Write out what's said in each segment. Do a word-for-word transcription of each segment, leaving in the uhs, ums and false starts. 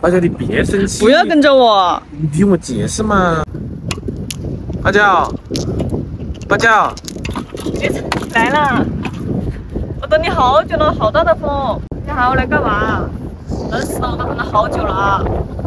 芭蕉，你别生气， 不要跟着我， 你听我解释嘛。芭蕉，芭蕉， 来了，我等你好久了，好大的风，你喊我来干嘛？冷死了，我都等了好久了啊！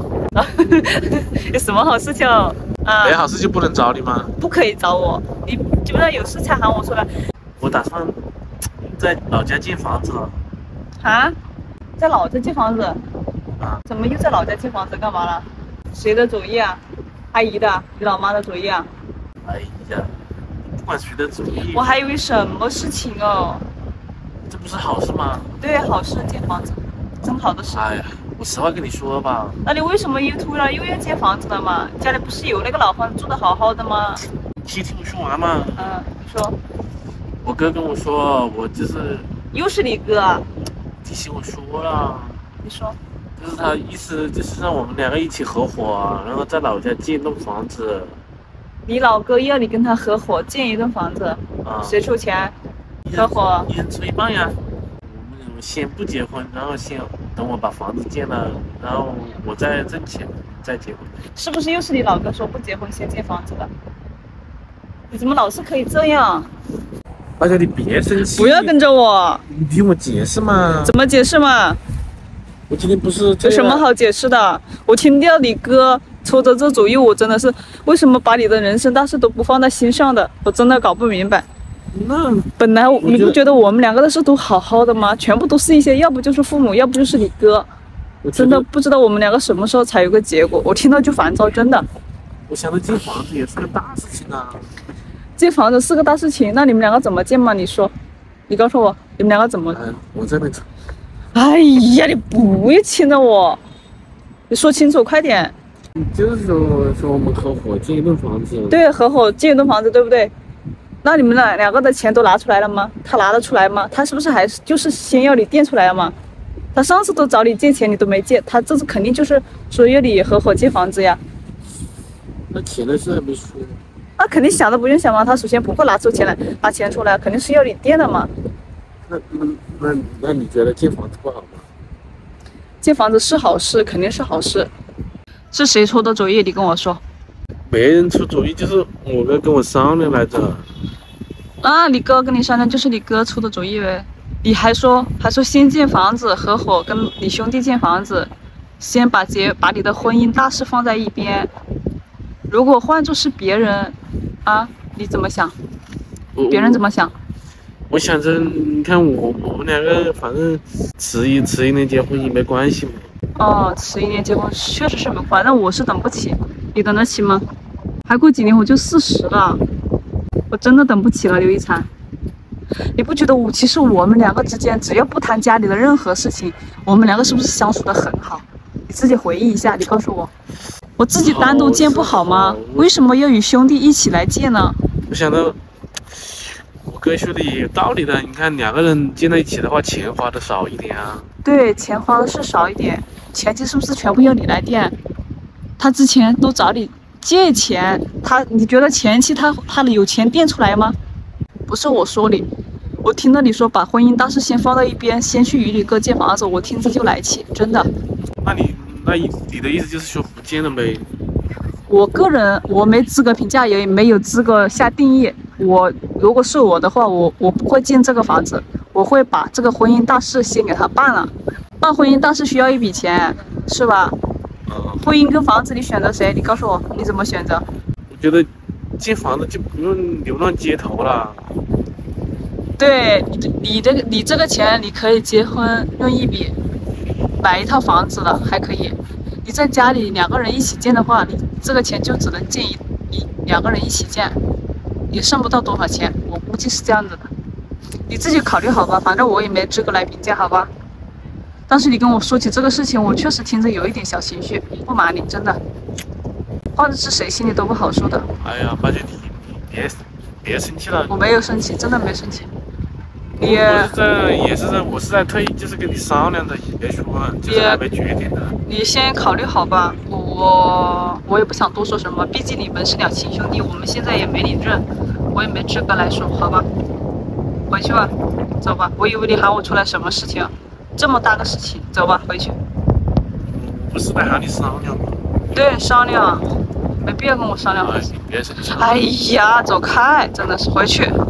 有什么好事情啊？ 没好事就不能找你吗？ 不可以找我，你基本上有事才喊我出来。 我打算在老家建房子了。 啊？在老家建房子？ 啊？ 怎么又在老家建房子？干嘛了？谁的主意啊？阿姨的？你老妈的主意啊？ 哎呀，不管谁的主意， 我还以为什么事情哦。 这不是好事吗？ 对，好事，建房子，真好的事。 哎呀，我实话跟你说吧。 那你为什么又突然又要建房子了嘛？家里不是有那个老房子住的好好的吗？ 你先听我说完嘛。 嗯，你说。 我哥跟我说，我就是。 又是你哥啊？ 提醒我说了。 你说。 就是他意思就是让我们两个一起合伙，然后在老家建一栋房子。你老哥要你跟他合伙建一栋房子？啊。谁出钱？合伙。 一人出一半呀。我们先不结婚，然后先等我把房子建了，然后我再挣钱再结婚。 是不是又是你老哥说不结婚先建房子的？你怎么老是可以这样？ 芭蕉，你别生气， 不要跟着我， 你听我解释嘛。 怎么解释嘛？ 我今天不是有什么好解释的？我听到你哥出的这主意，我真的是为什么把你的人生大事都不放在心上的？我真的搞不明白。 那本来你不觉得我们两个的事都好好的吗？全部都是一些，要不就是父母，要不就是你哥。我真的不知道我们两个什么时候才有个结果，我听到就烦躁，真的。 我想到建房子也是个大事情啊。 建房子是个大事情，那你们两个怎么建嘛？你说，你告诉我，你们两个怎么？ 嗯，我这边。 哎呀，你不要亲着我，你说清楚，快点。 就是说说我们合伙建一栋房子。 对，合伙建一栋房子，对不对？那你们俩两个的钱都拿出来了吗？他拿得出来吗？他是不是还是就是先要你垫出来了吗？他上次都找你借钱，你都没借，他这次肯定就是说要你合伙建房子呀。 那钱的事还没说。 那肯定想都不用想嘛，他首先不会拿出钱来，拿钱出来，肯定是要你垫的嘛。 那那那那你觉得建房子不好吗？ 建房子是好事，肯定是好事。是谁出的主意？你跟我说。 没人出主意，就是我哥跟我商量来着。 啊，你哥跟你商量，就是你哥出的主意呗。你还说还说先建房子，合伙跟你兄弟建房子，先把结把你的婚姻大事放在一边。如果换作是别人，啊，你怎么想？别人怎么想？ 我想着，你看我我们两个反正迟一迟一年结婚也没关系嘛。 哦，迟一年结婚确实是没，反正我是等不起，你等得起吗？还过几年我就四十了，我真的等不起了，刘一禅。你不觉得我其实我们两个之间，只要不谈家里的任何事情，我们两个是不是相处得很好？你自己回忆一下，你告诉我，我自己单独建不好吗？为什么要与兄弟一起来建呢？ 我想到。我哥说的也有道理的，你看两个人建在一起的话，钱花的少一点啊。 对，钱花的是少一点，前期是不是全部要你来垫？他之前都找你借钱，他你觉得前期他他有钱垫出来吗？不是我说你，我听到你说把婚姻大事先放到一边，先去与你哥建房子，我听着就来气，真的。 那你那你的意思就是说不建了呗？ 我个人我没资格评价，也没有资格下定义。我如果是我的话，我我不会建这个房子，我会把这个婚姻大事先给他办了。办婚姻大事需要一笔钱，是吧？ 嗯。 婚姻跟房子，你选择谁？你告诉我，你怎么选择？ 我觉得建房子就不用流浪街头了。 对，你这个你这个钱，你可以结婚用一笔买一套房子了，还可以。你在家里两个人一起建的话，你这个钱就只能建一一两个人一起建，也剩不到多少钱，我估计是这样子的。你自己考虑好吧，反正我也没资格来评价，好吧？但是你跟我说起这个事情，我确实听着有一点小情绪，不瞒你，真的，换的是谁心里都不好受的。 哎呀，芭蕉，你别别生气了。 我没有生气，真的没生气。你我是在也是在我是在推，就是跟你商量的，也别说就是还没决定的。 你先考虑好吧，我我也不想多说什么，毕竟你们是两亲兄弟，我们现在也没领证，我也没资格来说，好吧？回去吧，走吧。我以为你喊我出来什么事情，这么大个事情，走吧，回去。 不是来和你商量吗？ 对，商量，没必要跟我商量了。 哎，你别生气。 哎呀，走开，真的是回去。